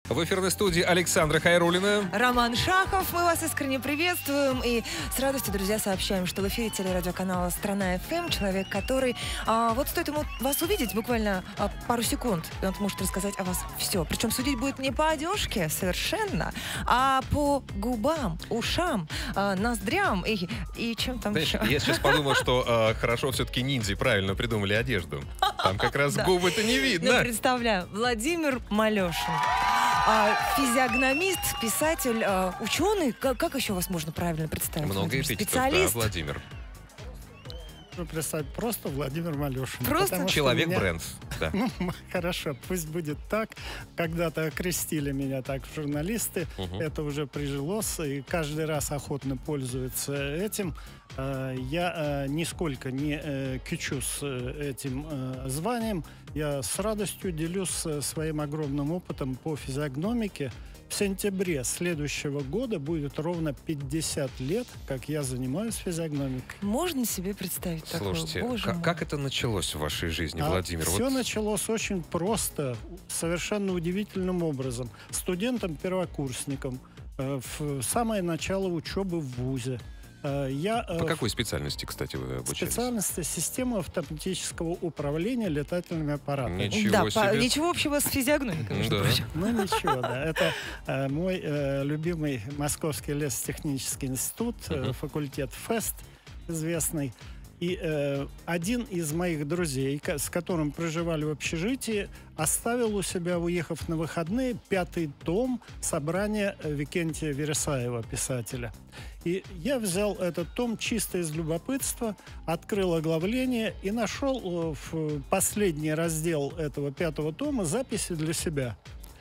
В эфирной студии Александра Хайруллина. Роман Шахов. Мы вас искренне приветствуем. И с радостью, друзья, сообщаем, что в эфире телерадиоканала «Страна ФМ» человек, который... вот стоит ему вас увидеть буквально пару секунд, и он может рассказать о вас все. Причем судить будет не по одежке совершенно, а по губам, ушам, ноздрям и чем там Знаешь, еще. я сейчас подумал, что хорошо все-таки ниндзя правильно придумали одежду. Там как раз губы-то не видно. Ну, представляю, Владимир Малешин. Физиогномист, писатель, ученый. Как еще вас можно правильно представить? Много эпитетов, специалист. да, Владимир. Представить просто Владимир Малешин. Просто человек-бренд. Да. Ну, хорошо, пусть будет так. Когда-то окрестили меня так журналисты. Это уже прижилось, и каждый раз охотно пользуются этим. Я нисколько не кичусь этим званием. Я с радостью делюсь своим огромным опытом по физиогномике. В сентябре следующего года будет ровно 50 лет, как я занимаюсь физиогномикой. Можно себе представить такое? Слушайте, Боже мой. как это началось в вашей жизни, Владимир? Все началось очень просто, совершенно удивительным образом. Студентом-первокурсником в самое начало учебы в ВУЗе. По какой специальности, кстати, вы обучались? Специальность системы автоматического управления летательными аппаратами. Ничего себе. Ничего общего с физиогномикой, между прочим. Ну ничего, да. Это мой любимый Московский лесотехнический институт, факультет ФЭСТ известный. И один из моих друзей, с которым проживали в общежитии, оставил у себя, уехав на выходные, 5-й том собрания Викентия Вересаева, писателя. И я взял этот том чисто из любопытства, открыл оглавление и нашел в последний раздел этого 5-го тома записи для себя.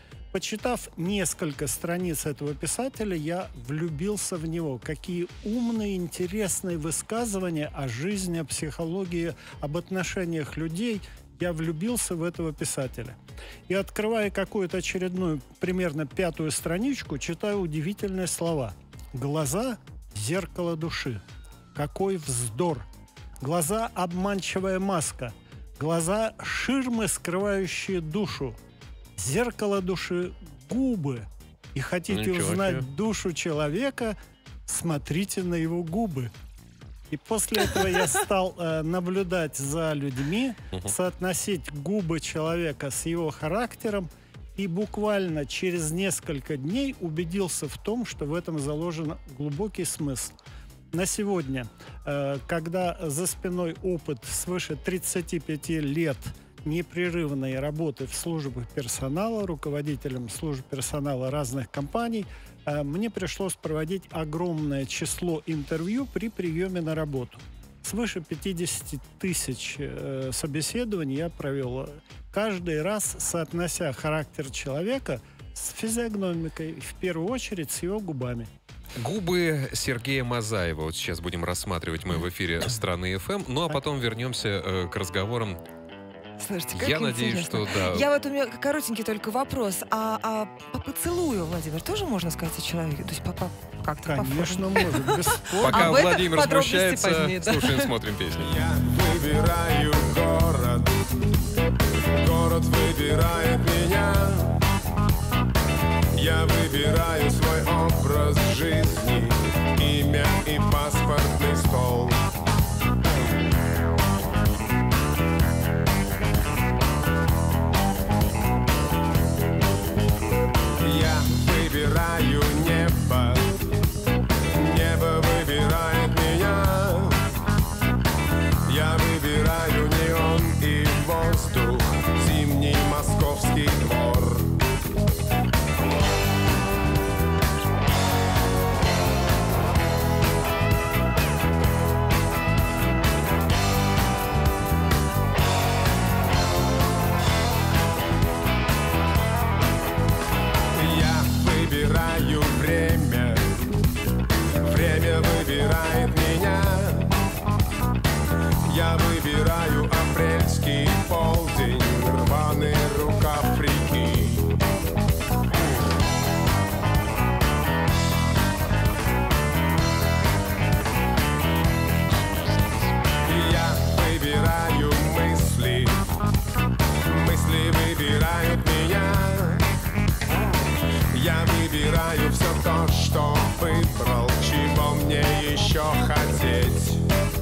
Почитав несколько страниц этого писателя, я влюбился в него. Какие умные, интересные высказывания о жизни, о психологии, об отношениях людей. Я влюбился в этого писателя. И, открывая какую-то очередную, примерно 5-ю страничку, читаю удивительные слова. «Глаза – зеркало души». Какой вздор! Глаза – обманчивая маска. Глаза – ширмы, скрывающие душу. Зеркало души – губы. И хотите узнать душу человека, смотрите на его губы. И после этого я стал наблюдать за людьми, соотносить губы человека с его характером, и буквально через несколько дней убедился в том, что в этом заложен глубокий смысл. На сегодня, когда за спиной опыт свыше 35 лет непрерывной работы в службах персонала, руководителем служб персонала разных компаний, мне пришлось проводить огромное число интервью при приеме на работу. Свыше 50 тысяч собеседований я провел, каждый раз соотнося характер человека с физиогномикой, в первую очередь с его губами. Губы Сергея Мазаева. Вот сейчас будем рассматривать мы в эфире «Страны ФМ». Ну, а потом вернемся к разговорам. Слушайте, как я надеюсь, интересно. что да. Я вот у меня коротенький только вопрос. А по поцелую, Владимир, тоже можно сказать о человеке? То есть как-то Конечно, может. Бесспорно. Пока Владимир смущается, позднее, да. слушаем, смотрим песню. Я выбираю город, город выбирает меня. Я выбираю свой образ жизни, имя и паспортный стол. Я выбираю небо, небо выбирает меня. Я выбираю неон и воздух, зимний московский двор. Я выбираю все то, что выбрал, чего мне еще хотеть.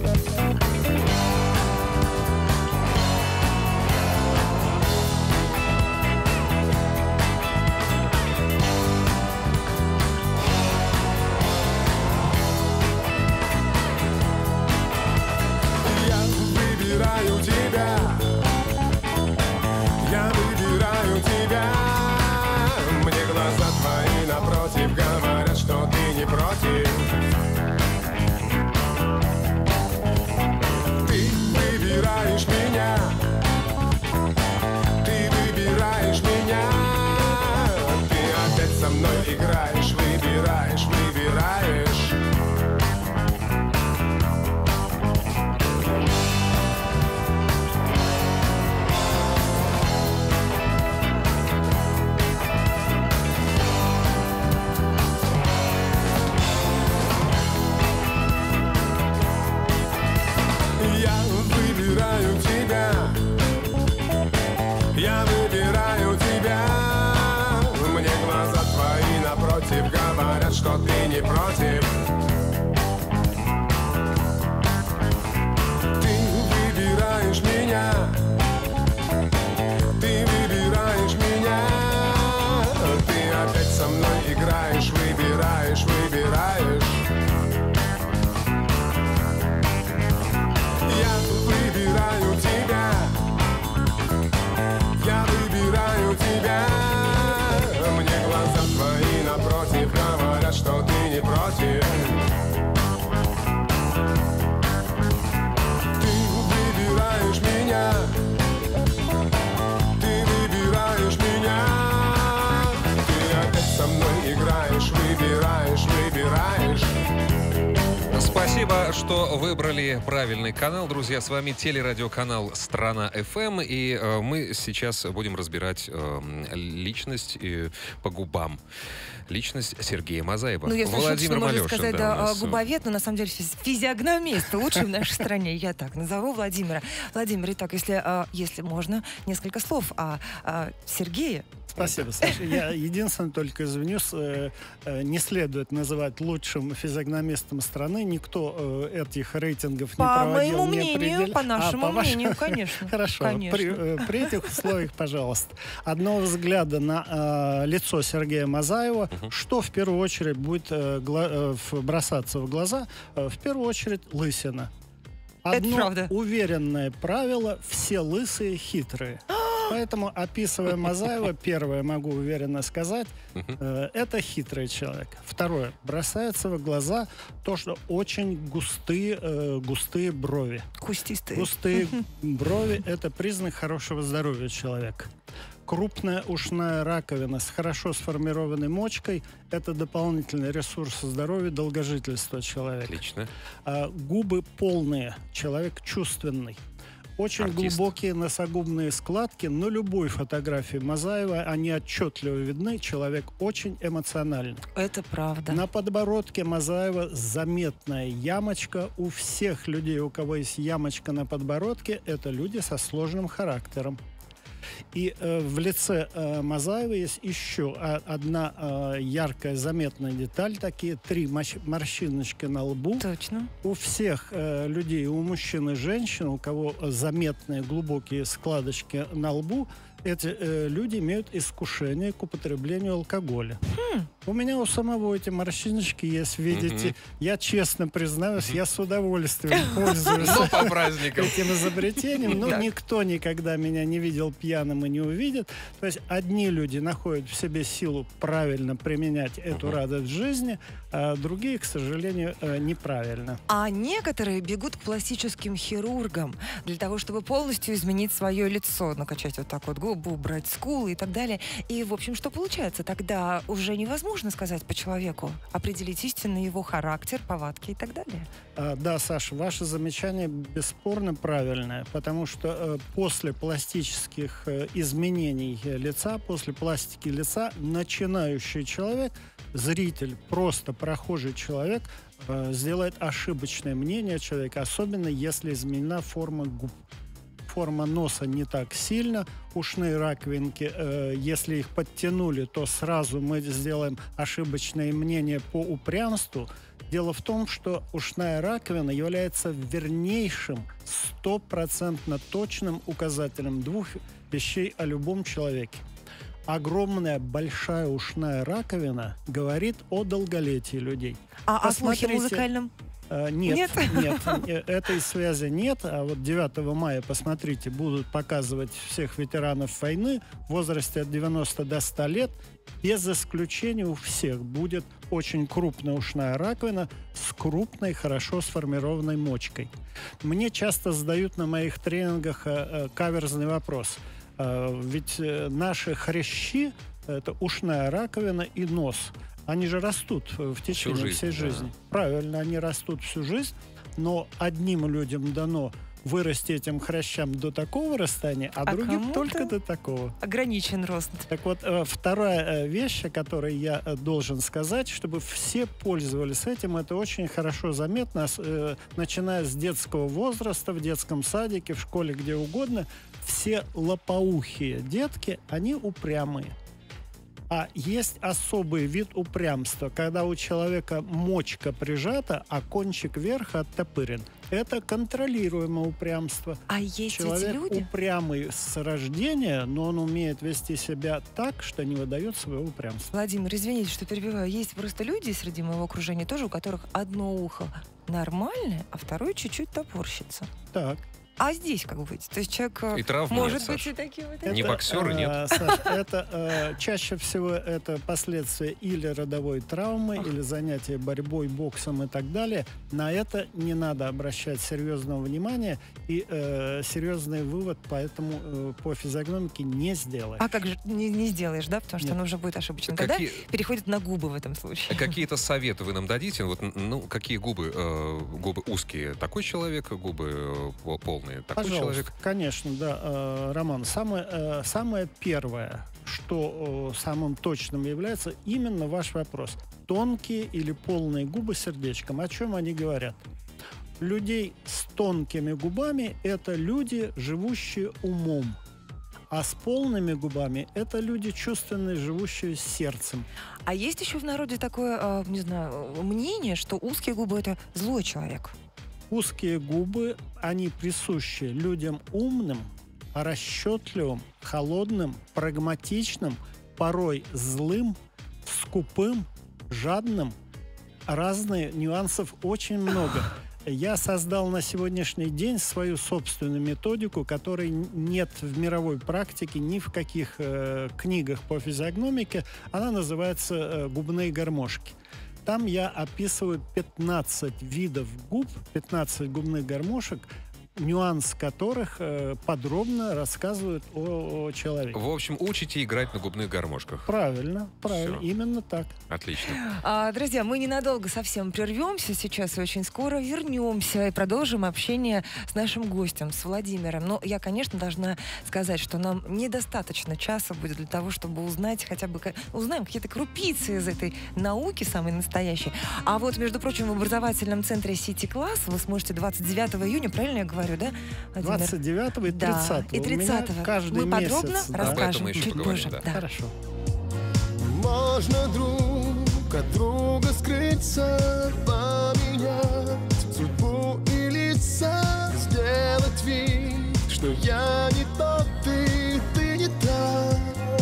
Я выбираю тебя. Я выбираю тебя. Мне глаза твои напротив говорят, что ты не против. Ты выбираешь меня. Ты выбираешь меня. Ты опять со мной играешь, выбираешь, выбираешь. Я выбираю тебя. Я выбираю тебя. Мне глаза твои напротив говорят, что ты не против. Ты выбираешь меня. Ты выбираешь меня. Ты опять со мной играешь, выбираешь, выбираешь. Я выбираю тебя. Я выбираю тебя. Мне глаза твои напротив говорят, что ты не против. Ты выбираешь меня. Ты выбираешь меня. Ты опять со мной играешь, выбираешь, выбираешь. Спасибо, что выбрали правильный канал. Друзья, с вами телерадиоканал «Страна ФМ». И мы сейчас будем разбирать личность по губам. Личность Сергея Мазаева. Ну, если Владимир можно Малешин, сказать, да, у да, нас. губовед, но на самом деле физиогномист лучший в нашей стране. Я так назову Владимира. Владимир, итак, если можно, несколько слов о Сергее. Спасибо, Саша. Я единственное только извинюсь, не следует называть лучшим физиогномистом страны. Никто этих рейтингов не По проводил. моему не мнению, определял. по нашему вашему? мнению, конечно. Хорошо. Конечно. При этих условиях, пожалуйста, одного взгляда на лицо Сергея Мазаева, что в первую очередь будет бросаться в глаза? В первую очередь лысина. Одно правда. уверенное правило: все лысые хитрые. Поэтому, описывая Мазаева, первое могу уверенно сказать, это хитрый человек. Второе, бросается в глаза то, что очень густые брови. Кустистые. Густые брови – это признак хорошего здоровья человека. Крупная ушная раковина с хорошо сформированной мочкой – это дополнительный ресурс здоровья, долгожительства человека. Отлично. Губы полные, человек чувственный. Очень Артист. глубокие носогубные складки. На любой фотографии Мазаева они отчетливо видны. Человек очень эмоциональный. Это правда. На подбородке Мазаева заметная ямочка. У всех людей, у кого есть ямочка на подбородке, это люди со сложным характером. И в лице Мазаева есть еще одна яркая, заметная деталь. Такие 3 морщиночки на лбу. Точно. У всех людей, у мужчин и женщин, у кого заметные глубокие складочки на лбу, эти люди имеют искушение к употреблению алкоголя. У меня у самого эти морщиночки есть, видите. Я честно признаюсь, я с удовольствием пользуюсь Но по праздникам. этим изобретением. Но Так. никто никогда меня не видел пьяным и не увидит. То есть одни люди находят в себе силу правильно применять эту радость в жизни, а другие, к сожалению, неправильно. А некоторые бегут к пластическим хирургам для того, чтобы полностью изменить свое лицо, накачать вот так вот губы, убрать скулы и так далее. И, в общем, что получается? Тогда уже невозможно сказать по человеку, определить истинный его характер, повадки и так далее. Да, Саша, ваше замечание бесспорно правильное, потому что после пластических изменений лица, после пластики лица, начинающий человек, зритель, просто прохожий человек, сделает ошибочное мнение человека, особенно если изменена форма губ. форма носа не так сильно. Ушные раковинки, если их подтянули, то сразу мы сделаем ошибочное мнение по упрямству. Дело в том, что ушная раковина является вернейшим, 100% точным указателем двух вещей о любом человеке. Огромная большая ушная раковина говорит о долголетии людей. А о слухе музыкальном? Нет, этой связи нет. А вот 9 мая, посмотрите, будут показывать всех ветеранов войны в возрасте от 90 до 100 лет. Без исключения у всех будет очень крупная ушная раковина с крупной, хорошо сформированной мочкой. Мне часто задают на моих тренингах каверзный вопрос. Ведь наши хрящи – это ушная раковина и нос. Они же растут в течение всей жизни. Правильно, они растут всю жизнь, но одним людям дано вырасти этим хрящам до такого расстояния, а другим только до такого. Ограничен рост. Так вот, вторая вещь, о которой я должен сказать, чтобы все пользовались этим, это очень хорошо заметно, начиная с детского возраста, в детском садике, в школе, где угодно, все лопоухие детки, они упрямые. А есть особый вид упрямства, когда у человека мочка прижата, а кончик верха оттопырен. Это контролируемое упрямство. А есть Человек эти люди? Упрямый с рождения, но он умеет вести себя так, что не выдает своего упрямства. Владимир, извините, что перебиваю. Есть просто люди среди моего окружения тоже, у которых одно ухо нормальное, а второе чуть-чуть топорщится. Так. А здесь как быть? То есть человек И травм может нет, быть Саш. и таким, и Не боксер, нет. Саш, это чаще всего это последствия или родовой травмы, или занятия борьбой, боксом и так далее. На это не надо обращать серьезного внимания, и серьезный вывод поэтому по физиогномике не сделаешь. А как же не сделаешь, да? Потому что оно уже будет ошибочно. Тогда переходит на губы в этом случае. Какие-то советы вы нам дадите? Вот, ну, какие губы? Губы узкие, такой человек, губы полные, такой Пожалуйста, человек. конечно, да, Роман. Самое первое, что самым точным является, именно ваш вопрос. Тонкие или полные губы с сердечком. О чем они говорят? Людей с тонкими губами – это люди, живущие умом. А с полными губами – это люди чувственные, живущие сердцем. А есть еще в народе такое, не знаю, мнение, что узкие губы – это злой человек. Узкие губы, они присущи людям умным, расчетливым, холодным, прагматичным, порой злым, скупым, жадным. Разные нюансов очень много. Я создал на сегодняшний день свою собственную методику, которой нет в мировой практике ни в каких книгах по физиогномике. Она называется «Губные гармошки». Там я описываю 15 видов губ, 15 губных гармошек, нюанс которых подробно рассказывают о человеке. В общем, учите играть на губных гармошках. Правильно, Всё. именно так. Отлично. Друзья, мы ненадолго совсем прервемся сейчас и очень скоро вернемся и продолжим общение с нашим гостем, с Владимиром. Но я, конечно, должна сказать, что нам недостаточно часа будет для того, чтобы узнать хотя бы, узнаем какие-то крупицы из этой науки, самой настоящей. А вот, между прочим, в образовательном центре City Class вы сможете 29 июня, правильно я говорю, да, Владимир? 29 и 30. Да, и 30. Каждый мы подробно месяц. Об этом расскажем мы еще чуть поговорим, позже. да. Хорошо. Можно друг от друга скрыться, поменять судьбу и лица, сделать вид, что я не тот, ты не та.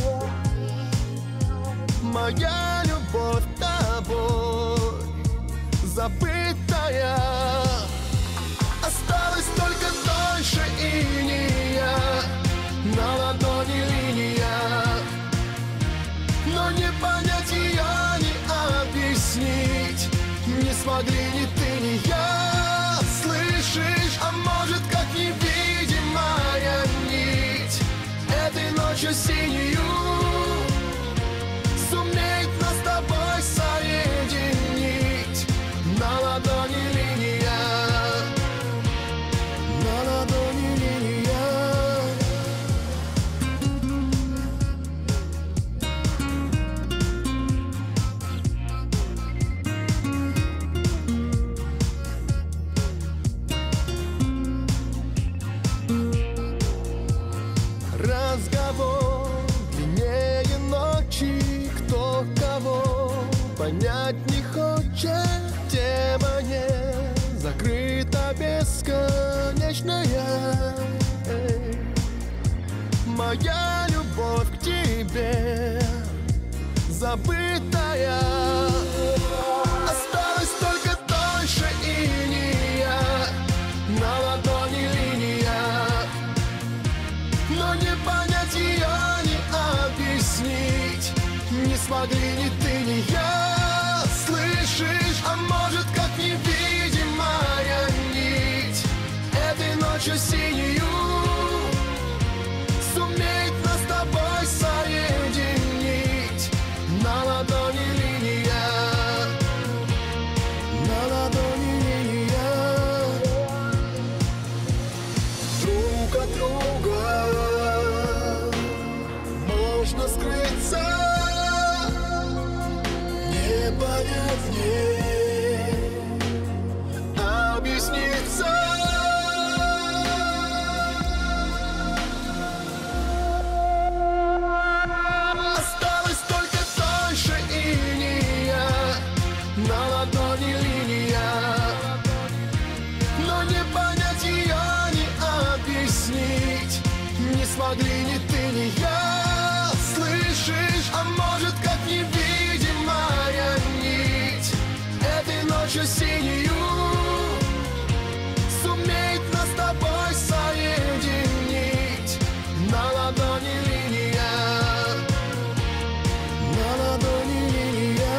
Моя любовь тобой забытая, осталось только дольше иния, на ладони линия. Но не понять ее, не объяснить не смогли ни ты, ни я. Слышишь, а может, как невидимая нить этой ночью синюю сумеет нас с тобой соединить. На ладони линия, на ладони линия. понять не хочет, тема не закрыта бесконечная. Моя любовь к тебе забытая. Осталось только дольше иния, на ладони линия, но не понять ее, не объяснить не смогли ни ты, ни я. Слышишь, а может, как невидимая нить этой ночью синюю сумеет нас с тобой соединить. На ладони линия, на ладони линия, друг от друга можно скрыться, не понять, не объясниться. Осталось только дольше иния, на ладони линия, но не понять ее, не объяснить не смогли ни ты, ни я. Слышишь, а может, как невидимая нить этой ночью синюю сумеет нас с тобой соединить. На ладони линия, на ладони линия,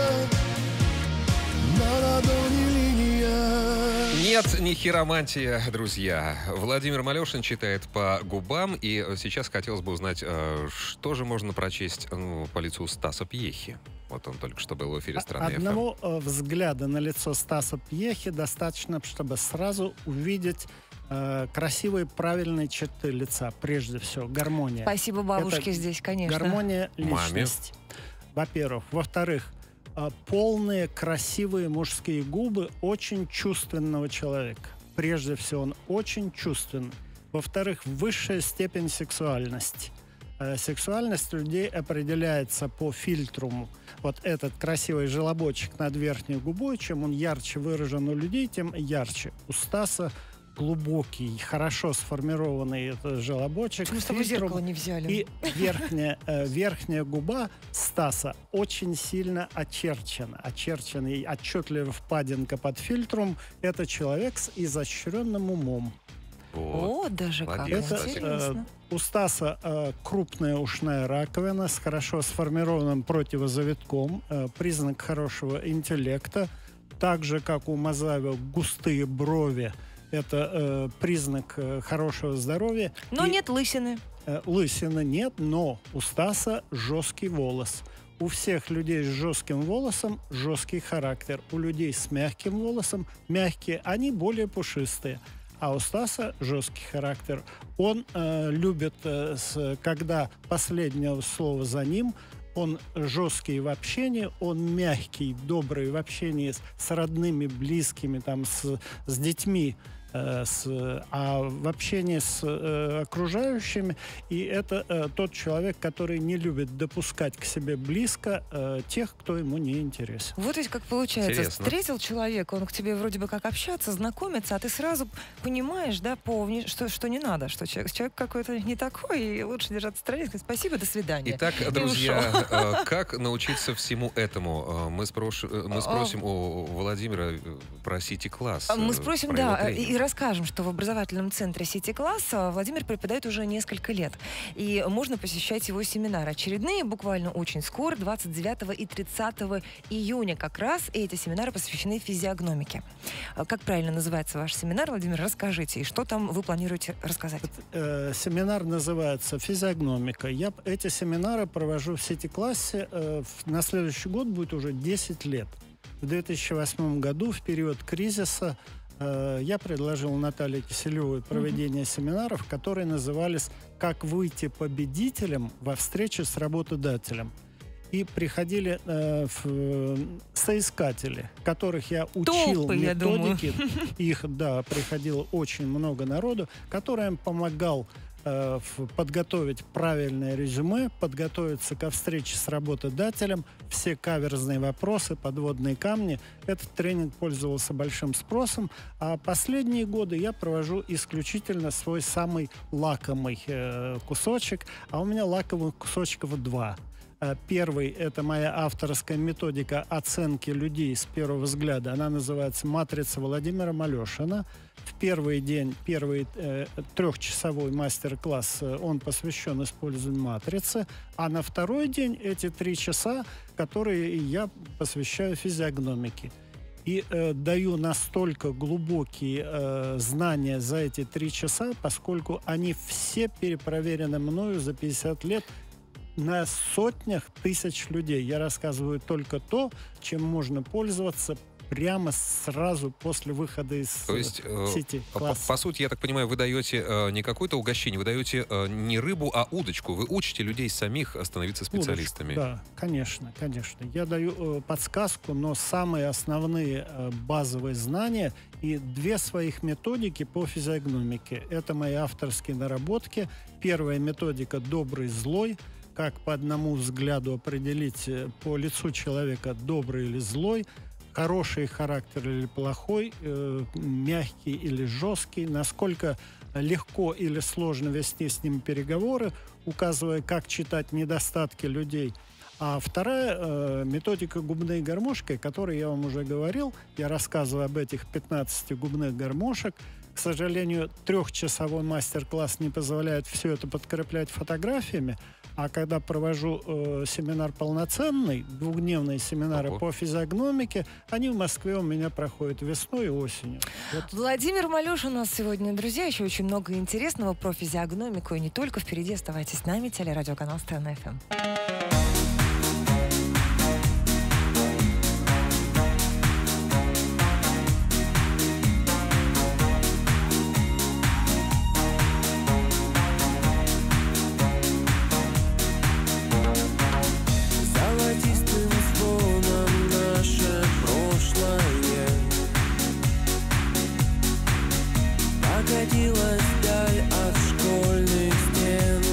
на ладони линия. Нет, не хиромантия, друзья. Владимир Малешин читает по губам, и сейчас хотелось бы узнать, что же можно прочесть по лицу Стаса Пьехи. Вот он только что был в эфире «Страны ФМ». Одного взгляда на лицо Стаса Пьехи достаточно, чтобы сразу увидеть красивые, правильные черты лица. Прежде всего, гармония. Спасибо бабушке Это здесь, конечно. Гармония личности. Во-первых. Во-вторых, полные, красивые мужские губы очень чувственного человека. Прежде всего, он очень чувственный. Во-вторых, высшая степень сексуальности. Сексуальность людей определяется по фильтруму. Вот этот красивый желобочек над верхней губой, чем он ярче выражен у людей, тем ярче. У Стаса глубокий, хорошо сформированный этот желобочек. Почему с тобой зеркало не взяли? И верхняя губа Стаса очень сильно очерчена. Очерченный, отчетливая впадинка под фильтром. Это человек с изощренным умом. Вот. О, даже как Молодец, интересно. У Стаса крупная ушная раковина с хорошо сформированным противозавитком, признак хорошего интеллекта. Так же, как у Мазаева, густые брови – это признак хорошего здоровья. Но нет лысины. Лысины нет, но у Стаса жесткий волос. У всех людей с жестким волосом жесткий характер. У людей с мягким волосом мягкие, они более пушистые. А у Стаса жесткий характер. Он любит, когда последнее слово за ним. Он жесткий в общении, он мягкий, добрый в общении с родными, близкими, там, с детьми. А в общении с окружающими. И это тот человек, который не любит допускать к себе близко тех, кто ему не интересен. Вот ведь как получается. Интересно. Встретил человека, он к тебе вроде бы как общаться, знакомиться, а ты сразу понимаешь, да, что не надо, что человек какой-то не такой, и лучше держаться в стороне, сказать спасибо, до свидания. Итак, друзья, как научиться всему этому? Мы спросим у Владимира про Сити-класс. Мы спросим, про да, его тренинг. и расскажем, что в образовательном центре Сити-класс Владимир преподает уже несколько лет. И можно посещать его семинары. Очередные буквально очень скоро, 29 и 30 июня как раз. И эти семинары посвящены физиогномике. Как правильно называется ваш семинар, Владимир? Расскажите. И что там вы планируете рассказать? Семинар называется «Физиогномика». Я эти семинары провожу в Сити-классе. На следующий год будет уже 10 лет. В 2008 году, в период кризиса, я предложил Наталье Киселевой проведение семинаров, которые назывались «Как выйти победителем во встрече с работодателем». И приходили соискатели, которых я учил Толпы, методики. Их, да, приходило очень много народу, которым помогал подготовить правильное резюме, подготовиться ко встрече с работодателем, все каверзные вопросы, подводные камни. Этот тренинг пользовался большим спросом, а последние годы я провожу исключительно свой самый лакомый кусочек, а у меня лакомых кусочков 2. Первый — это моя авторская методика оценки людей с первого взгляда. Она называется «Матрица Владимира Малешина». В первый день, первый трехчасовой мастер-класс, он посвящен использованию матрицы. А на второй день эти 3 часа, которые я посвящаю физиогномике. И даю настолько глубокие знания за эти 3 часа, поскольку они все перепроверены мною за 50 лет на сотнях тысяч людей. Я рассказываю только то, чем можно пользоваться прямо сразу после выхода из сети. По сути, я так понимаю, вы даете не какое-то угощение, вы даете не рыбу, а удочку. Вы учите людей самих становиться специалистами. Удочку, да, конечно, конечно. Я даю подсказку, но самые основные базовые знания и 2 своих методики по физиогномике. Это мои авторские наработки. Первая методика «Добрый-злой». Как по одному взгляду определить по лицу человека, добрый или злой, хороший характер или плохой, мягкий или жесткий, насколько легко или сложно вести с ним переговоры, указывая, как читать недостатки людей. А вторая методика губной гармошкой, о которой я вам уже говорил, я рассказываю об этих 15 губных гармошек. К сожалению, 3-часовой мастер-класс не позволяет все это подкреплять фотографиями, а когда провожу семинар полноценный, 2-дневные семинары по физиогномике, они в Москве у меня проходят весной и осенью. Вот. Владимир Малешин у нас сегодня, друзья, еще очень много интересного про физиогномику, и не только. Впереди оставайтесь с нами, телерадиоканал «Страна ФМ». Покатилась даль от школьных стен.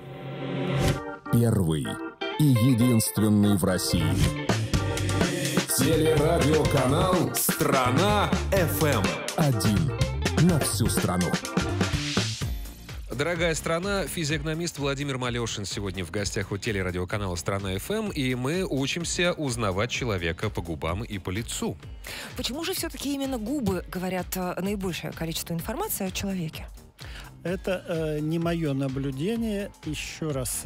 Первый и единственный в России. Телерадиоканал Страна FM. Один на всю страну. Дорогая страна, физиогномист Владимир Малешин сегодня в гостях у телерадиоканала «Страна ФМ», и мы учимся узнавать человека по губам и по лицу. Почему же все-таки именно губы говорят наибольшее количество информации о человеке? Это не мое наблюдение. Еще раз,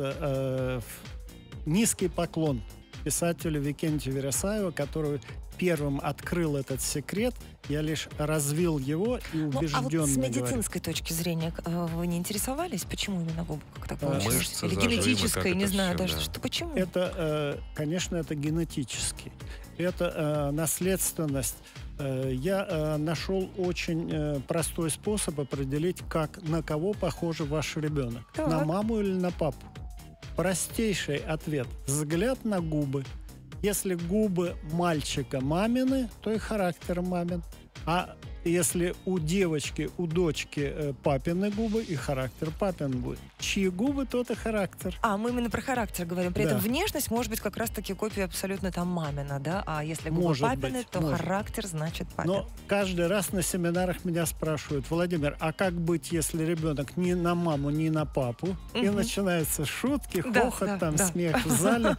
низкий поклон писателю Викентию Вересаеву, который первым открыл этот секрет. Я лишь развил его и убежденно а вот с говорю. медицинской точки зрения вы не интересовались, почему именно губы? Как так получилось? Мышцы, Или зажимы, генетической, как не это знаю всё, даже, да. что почему? Это, конечно, это генетически. Это наследственность. Я нашел очень простой способ определить, на кого похож ваш ребенок. Так. На маму или на папу. Простейший ответ. Взгляд на губы. Если губы мальчика мамины, то и характер мамин. А если у девочки, у дочки папины губы, и характер папин будет. Чьи губы, тот и характер. Мы именно про характер говорим. При Да. этом внешность может быть как раз-таки копия абсолютно там мамина, да? А если губы Может папины, быть, то может. характер значит папин. Но каждый раз на семинарах меня спрашивают: Владимир, а как быть, если ребенок ни на маму, ни на папу? И Мгм. начинаются шутки, Да, хохот, да, там да. смех в зале.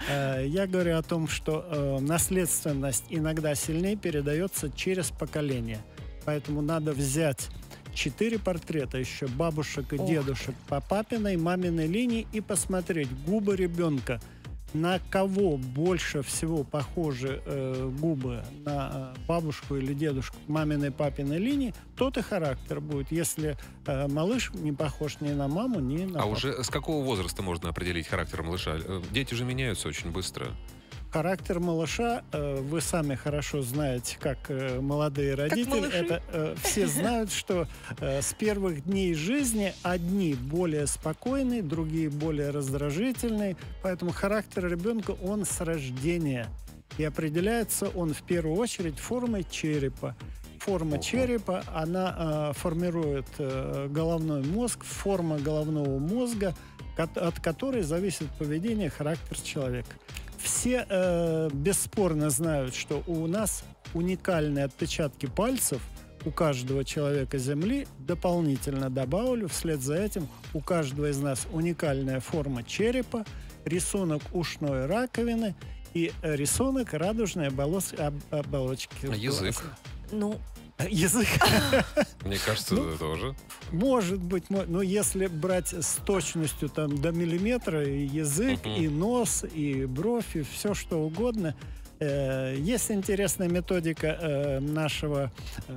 Я говорю о том, что наследственность иногда сильнее передается через поколение. Поэтому надо взять 4 портрета еще бабушек и Ох. дедушек по папиной, маминой линии и посмотреть губы ребенка. На кого больше всего похожи губы? На бабушку или дедушку маминой, папиной линии, тот и характер будет. Если малыш не похож ни на маму, ни на А папу. уже с какого возраста можно определить характер малыша? Дети же меняются очень быстро. Характер малыша вы сами хорошо знаете, как молодые родители. малыши. Это все знают, что с первых дней жизни одни более спокойные, другие более раздражительные. Поэтому характер ребенка, он с рождения. И определяется он в первую очередь формой черепа. Форма черепа, она формирует головной мозг, форма головного мозга, от которой зависит поведение и характер человека. Все бесспорно знают, что у нас уникальные отпечатки пальцев у каждого человека Земли. Дополнительно добавлю, вслед за этим у каждого из нас уникальная форма черепа, рисунок ушной раковины и рисунок радужной оболочки. Язык. Ну, Язык. Мне кажется, тоже. Может быть, но если брать с точностью там до миллиметра, и язык, и нос, и бровь, и все что угодно. Есть интересная методика нашего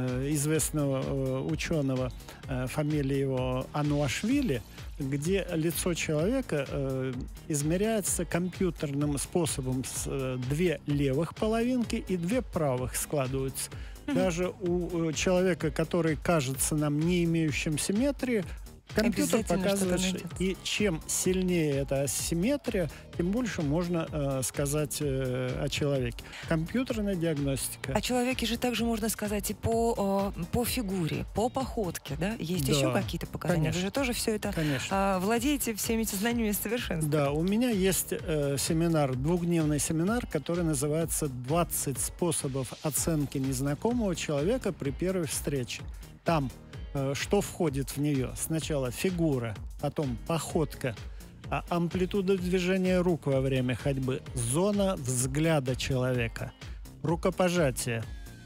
известного ученого, фамилия его Ануашвили, где лицо человека измеряется компьютерным способом. 2 левых половинки и 2 правых складываются. Даже у человека, который кажется нам не имеющим симметрии, компьютер Обязательно показывает, что-то найдется. и чем сильнее эта асимметрия, тем больше можно сказать о человеке. Компьютерная диагностика. о человеке же также можно сказать и по фигуре, по походке, да? Есть Да, еще какие-то показания? конечно. Вы же тоже все это Конечно. владеете всеми этими знаниями совершенства. Да, у меня есть семинар, 2-дневный семинар, который называется «20 способов оценки незнакомого человека при первой встрече». Там что входит в нее? Сначала фигура, потом походка, амплитуда движения рук во время ходьбы, зона взгляда человека, рукопожатие,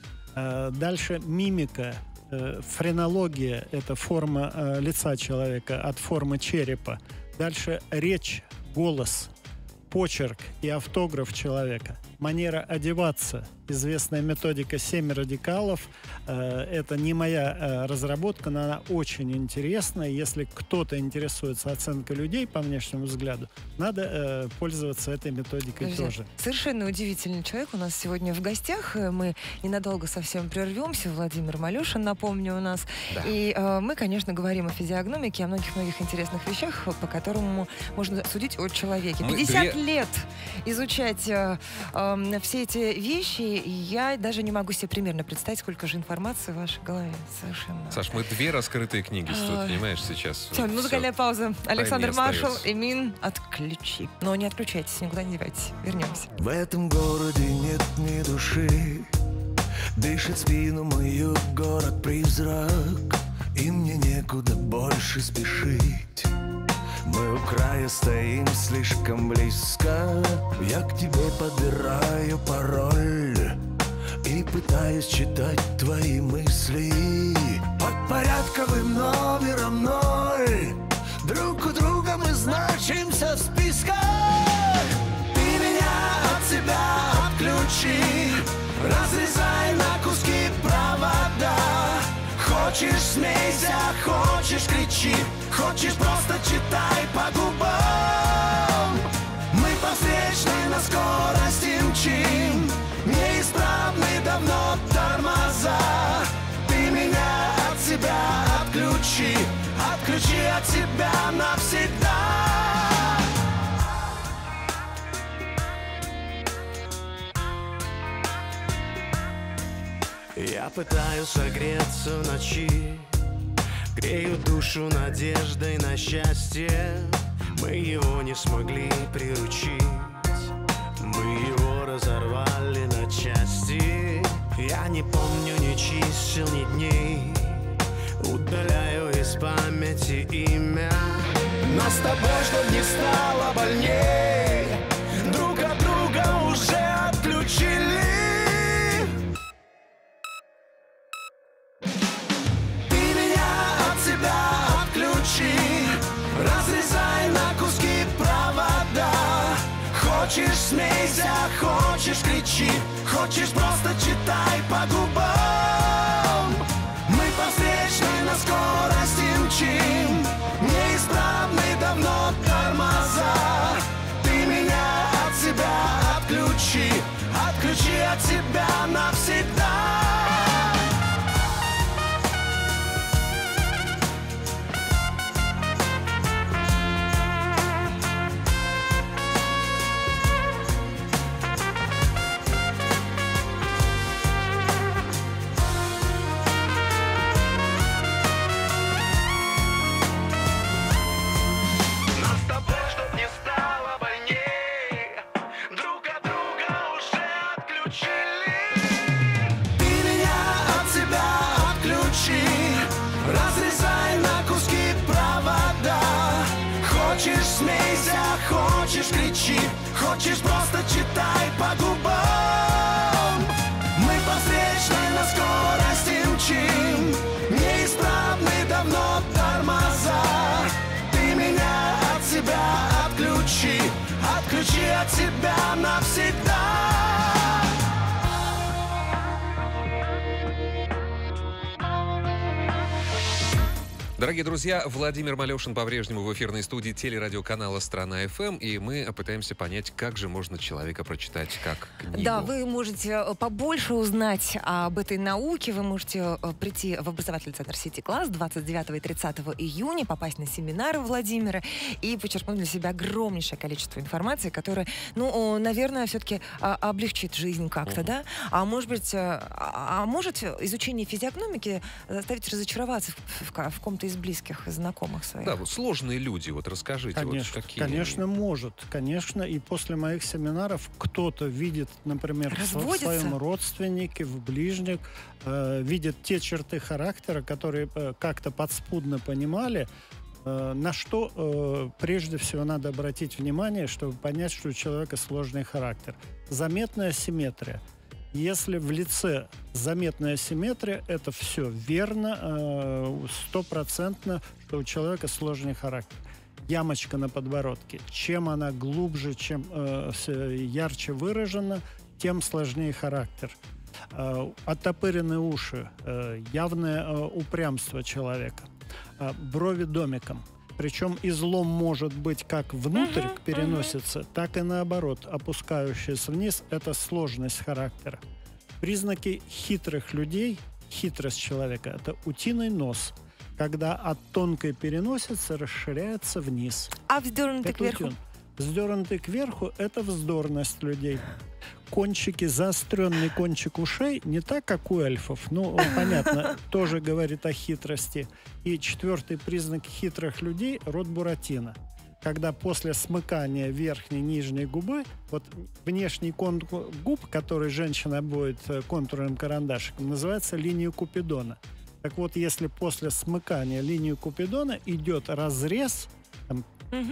дальше мимика, френология – это форма лица человека от формы черепа, дальше речь, голос, почерк и автограф человека, манера одеваться, известная методика 7 радикалов. Это не моя разработка, но она очень интересная. Если кто-то интересуется оценкой людей по внешнему взгляду, надо пользоваться этой методикой Друзья, тоже. совершенно удивительный человек у нас сегодня в гостях. Мы ненадолго совсем прервемся. Владимир Малешин, напомню, у нас. Да. И мы, конечно, говорим о физиогномике, о многих-многих интересных вещах, по которым можно судить о человеке. Мы 50 лет изучать все эти вещи, я даже не могу себе примерно представить, сколько же информации в вашей голове. Совершенно. Саш, мы 2 раскрытые книги, что ты понимаешь, сейчас. Все, музыкальная пауза. Александр Тайне Маршал, остается. Эмин, отключи. Но не отключайтесь, никуда не девайтесь. Вернемся. В этом городе нет ни души, дышит спину мою город-призрак, и мне некуда больше спешить. Мы у края стоим слишком близко, я к тебе подбираю пароль и пытаюсь читать твои мысли. Под порядковым номером 0 друг у друга мы значимся в списках. Ты меня от себя отключи, разрезай на куски провода. Хочешь смейся, хочешь кричи, хочешь просто читай по губам. Мы по встречной на скорости мчим, неисправны давно тормоза. Ты меня от себя отключи, отключи от себя навсегда. Я пытаюсь согреться в ночи, грею душу надеждой на счастье. Мы его не смогли приручить, мы его разорвали на части. Я не помню ни чисел, ни дней, удаляю из памяти имя. Нас с тобой, чтоб не стало больней, друг от друга уже отключили. Разрезай на куски провода. Хочешь смейся, хочешь кричи, хочешь просто читай по губам. Мы по встречной на скорости мчим, неисправны давно тормоза. Ты меня от себя отключи, отключи от себя навсегда. Разрезай на куски провода. Хочешь смейся, хочешь кричи, хочешь просто читай по губам. Мы по встречной на скорости мчим, неисправны давно тормоза. Ты меня от себя отключи, отключи от себя навсегда. Дорогие друзья, Владимир Малешин по-прежнему в эфирной студии телерадиоканала «Страна ФМ», и мы пытаемся понять, как же можно человека прочитать как книгу. Да, вы можете побольше узнать об этой науке. Вы можете прийти в образовательный центр City Class 29 и 30 июня, попасть на семинары Владимира и почерпнуть для себя огромнейшее количество информации, которая, ну, наверное, все-таки облегчит жизнь как-то, да? А может быть, может изучение физиогномики заставить разочароваться в ком-то из близких, знакомых своих? Да, вот сложные люди, вот расскажите. Конечно, вот какие... конечно, может. Конечно, и после моих семинаров кто-то видит, например, в своем родственнике, в ближних, видит те черты характера, которые как-то подспудно понимали, на что прежде всего надо обратить внимание, чтобы понять, что у человека сложный характер. Заметная асимметрия. Если в лице заметная асимметрия, это все верно, стопроцентно, что у человека сложный характер. Ямочка на подбородке. Чем она глубже, чем ярче выражена, тем сложнее характер. Оттопыренные уши, явное упрямство человека. Брови домиком. Причем излом может быть как внутрь к переносице, так и наоборот, опускающийся вниз. Это сложность характера. Признаки хитрых людей, хитрость человека – это утиный нос, когда от тонкой переносицы расширяется вниз. А вздернутый кверху? Сдернутый кверху — это вздорность людей. Кончики, заостренный кончик ушей, не так, как у эльфов, ну, понятно, тоже говорит о хитрости. И четвертый признак хитрых людей — рот Буратино. Когда после смыкания верхней и нижней губы, вот внешний контур губ, который женщина обводит контурным карандашиком, называется линия Купидона. Так вот, если после смыкания линии Купидона идет разрез, там,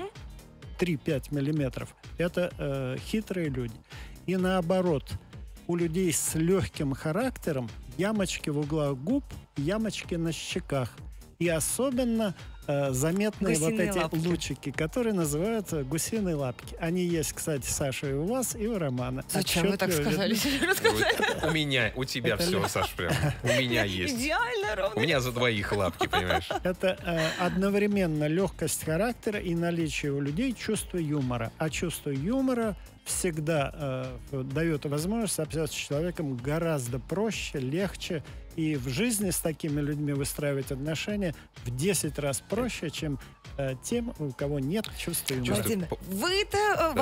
3-5 миллиметров, это хитрые люди. И наоборот, у людей с легким характером ямочки в углах губ, ямочки на щеках. И особенно заметные Гусиные вот эти лапки. лучики, которые называются гусиные лапки. Они есть, кстати, Саша, и у вас, и у Романа. Зачем вы так Отчетливо сказали? видно. У меня, у тебя Это все, Саш, прям. У меня есть. Идеально, ровно. У меня за двоих лапки, понимаешь? Это одновременно легкость характера и наличие у людей чувства юмора. А чувство юмора всегда дает возможность общаться с человеком гораздо проще, легче. И в жизни с такими людьми выстраивать отношения в 10 раз проще, чем тем, у кого нет чувства юмора. Чувство- Владимир, вы-то,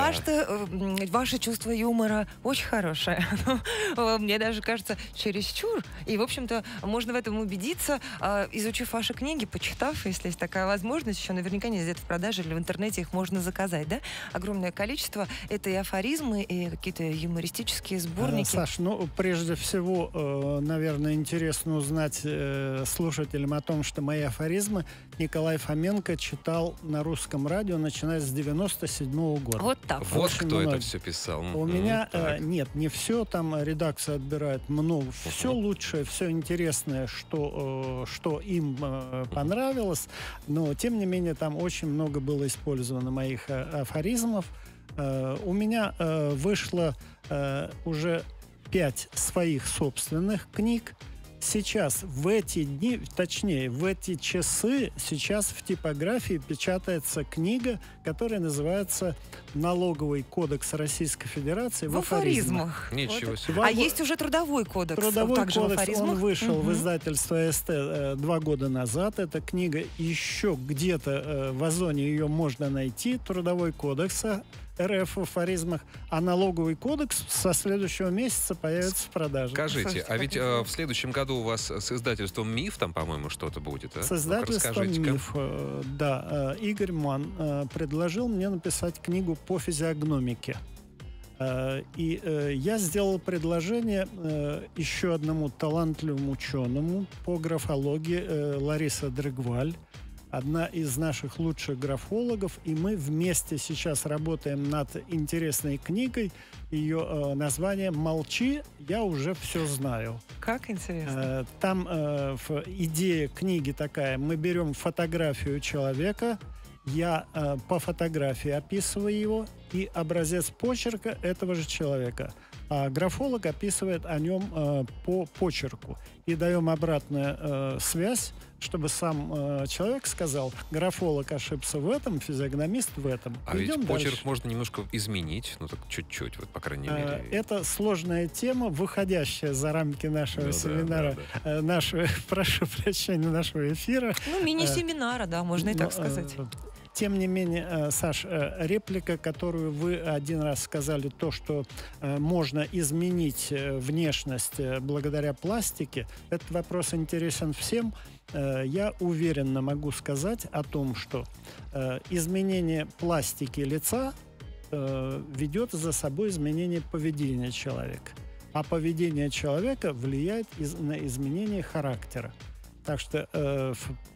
ваше чувство юмора очень хорошее. Мне даже кажется, чересчур. И, в общем-то, можно в этом убедиться, изучив ваши книги, почитав, если есть такая возможность. Еще наверняка не где-то в продаже или в интернете их можно заказать, да? Огромное количество. Это и афоризмы, и какие-то юмористические сборники. Саш, ну, прежде всего, наверное, интересно узнать слушателям о том, что мои афоризмы Николай Фоменко читал на русском радио, начиная с 97-го года. Вот так. Вот Очень кто это много. все писал. У меня Так. нет, не все, там редакция отбирает много. Все лучшее, все интересное, что им понравилось, но тем не менее там очень много было использовано моих афоризмов. У меня вышло уже 5 своих собственных книг. Сейчас, в эти дни, точнее, в эти часы, сейчас в типографии печатается книга, которая называется «Налоговый кодекс Российской Федерации в афоризмах». Ничего себе. Два А го- есть уже трудовой кодекс. Трудовой также в кодекс, афоризмах? он вышел в Мгм. издательство СТ 2 года назад. Эта книга еще где-то в Озоне ее можно найти. Трудовой кодекс РФ в афоризмах. А налоговый кодекс со следующего месяца появится в продаже. Скажите, Слушайте, а как ведь интересно. в следующем году у вас с издательством «Миф» там, по-моему, что-то будет, а? С Ну-ка, издательством расскажите-ка. «Миф», да, Игорь Ман предложил мне написать книгу по физиогномике. И я сделал предложение еще одному талантливому ученому по графологии Лариса Дрыгваль, одна из наших лучших графологов, и мы вместе сейчас работаем над интересной книгой. Ее название «Молчи, я уже все знаю». Как интересно. Там идея книги такая: мы берем фотографию человека, я по фотографии описываю его и образец почерка этого же человека. А графолог описывает о нем по почерку. И даем обратную связь, чтобы сам человек сказал: графолог ошибся в этом, физиогномист в этом. А ведь Идем почерк дальше. можно немножко изменить, ну так чуть-чуть, вот по крайней мере. Это сложная тема, выходящая за рамки нашего Ну да, семинара, нашего, прошу прощения, нашего эфира. Ну, мини-семинара, да, можно и так Но, сказать. Тем не менее, Саш, реплика, которую вы один раз сказали, то, что можно изменить внешность благодаря пластике, этот вопрос интересен всем. Я уверенно могу сказать о том, что изменение пластики лица ведет за собой изменение поведения человека. А поведение человека влияет на изменение характера. Так что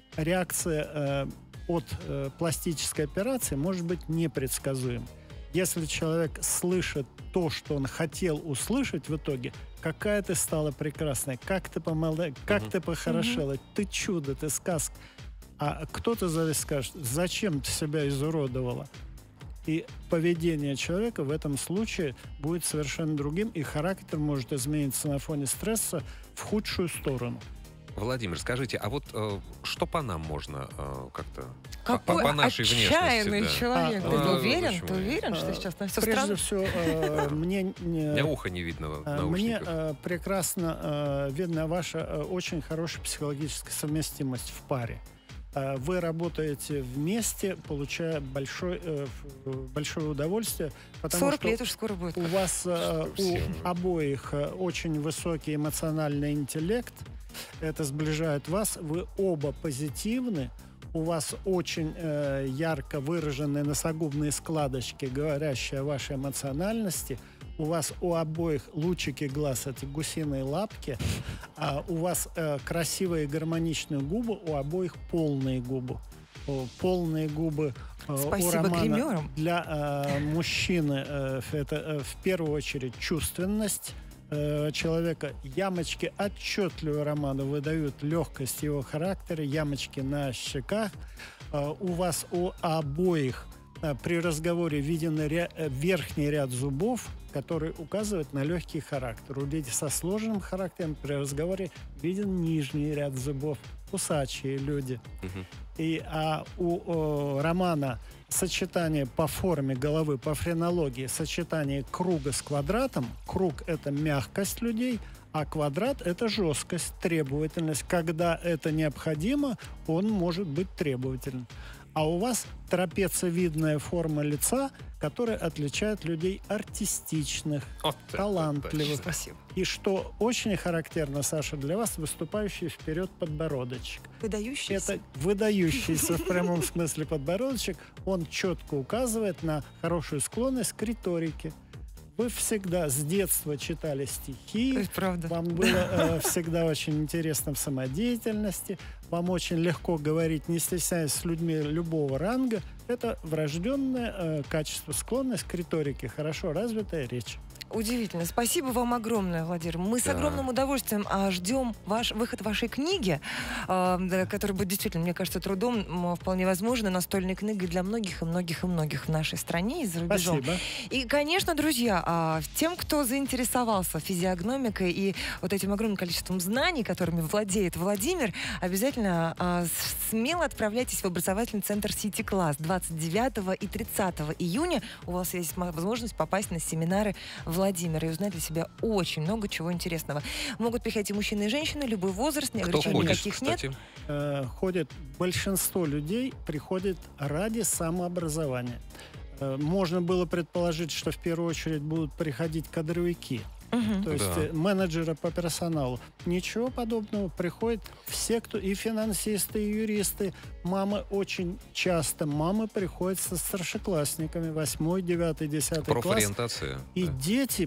реакция от пластической операции может быть непредсказуем. Если человек слышит то, что он хотел услышать в итоге: какая ты стала прекрасной, как ты помолодела, как ты похорошела, ты чудо, ты сказка. А кто-то здесь скажет: зачем ты себя изуродовала? И поведение человека в этом случае будет совершенно другим, и характер может измениться на фоне стресса в худшую сторону. Владимир, скажите, а вот что по нам можно как-то... Какой по нашей отчаянный внешности, да. человек. А, Ты ну, уверен? почему Ты нет? уверен, что сейчас на все Прежде страны? всего, мне У меня ухо не видно в мне наушниках. прекрасно видна ваша очень хорошая психологическая совместимость в паре. Вы работаете вместе, получая большое удовольствие, потому 40 что лет уж скоро будет. у вас у обоих очень высокий эмоциональный интеллект. Это сближает вас. Вы оба позитивны. У вас очень ярко выраженные носогубные складочки, говорящие о вашей эмоциональности. У вас у обоих лучики глаз, эти гусиные лапки. У вас красивые гармоничные губы, у обоих полные губы. Полные губы Спасибо у Романа гримерам. для мужчины это в первую очередь чувственность человека. Ямочки отчетливо Роману выдают легкость его характера, ямочки на щеках. У вас у обоих при разговоре виден верхний ряд зубов, который указывает на легкий характер. У людей со сложным характером при разговоре виден нижний ряд зубов. Кусачие люди. У Романа сочетание по форме головы, по френологии, сочетание круга с квадратом. Круг — это мягкость людей, а квадрат — это жесткость, требовательность. Когда это необходимо, он может быть требовательным. А у вас трапециевидная форма лица, которая отличает людей артистичных, талантливых. Спасибо. И что очень характерно, Саша, для вас, выступающий вперед подбородочек. Выдающийся. Это выдающийся в прямом смысле подбородочек. Он четко указывает на хорошую склонность к риторике. Вы всегда с детства читали стихи. Это правда. Вам было всегда очень интересно в самодеятельности. Вам очень легко говорить, не стесняясь, с людьми любого ранга. Это врожденное качество, склонность к риторике, хорошо развитая речь. Удивительно. Спасибо вам огромное, Владимир. Мы с огромным удовольствием ждем выход вашей книги, который будет действительно, мне кажется, трудом вполне возможно, настольной книгой для многих и многих и многих в нашей стране и за рубежом. Спасибо. И, конечно, друзья, тем, кто заинтересовался физиогномикой и вот этим огромным количеством знаний, которыми владеет Владимир, обязательно смело отправляйтесь в образовательный центр City Class 29 и 30 июня. У вас есть возможность попасть на семинары Владимира и узнать для себя очень много чего интересного. Могут приходить и мужчины, и женщины, любой возраст, ограничений никаких нет. Ходит большинство людей, приходит ради самообразования. Можно было предположить, что в первую очередь будут приходить кадровики. То есть менеджеры по персоналу. Ничего подобного. Приходят все, кто и финансисты, и юристы. Мамы очень часто. Мамы приходят со старшеклассниками. 8, 9, 10 класс. Профориентация. И дети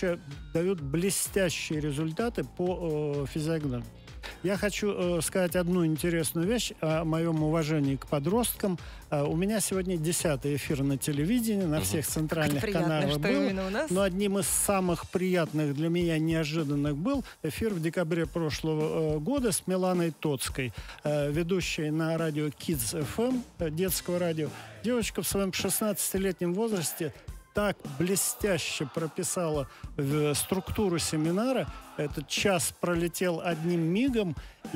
дают блестящие результаты по физиогномии. Я хочу сказать одну интересную вещь о моем уважении к подросткам. У меня сегодня 10-й эфир на телевидении, на всех центральных каналах был. Но одним из самых приятных для меня, неожиданных был эфир в декабре прошлого года с Миланой Тоцкой, ведущей на радио Kids FM, детского радио. Девочка в своем 16-летнем возрасте так блестяще прописала в структуру семинара. Этот час пролетел одним мигом.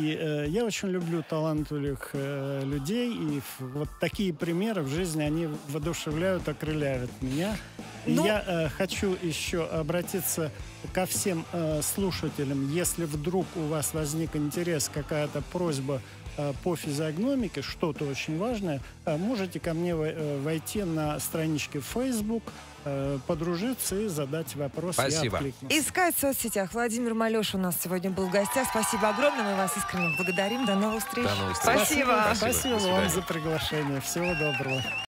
И я очень люблю талантливых людей. И вот такие примеры в жизни, они воодушевляют, окрыляют меня. И я хочу еще обратиться ко всем слушателям. Если вдруг у вас возник интерес, какая-то просьба по физиогномике, что-то очень важное, можете ко мне войти на страничке в Facebook, подружиться и задать вопрос. Спасибо. Искать в соцсетях. Владимир Малеша у нас сегодня был в гостях. Спасибо огромное. Мы вас искренне благодарим. До новых встреч. До новых встреч. Спасибо. Спасибо вам за приглашение. Всего доброго.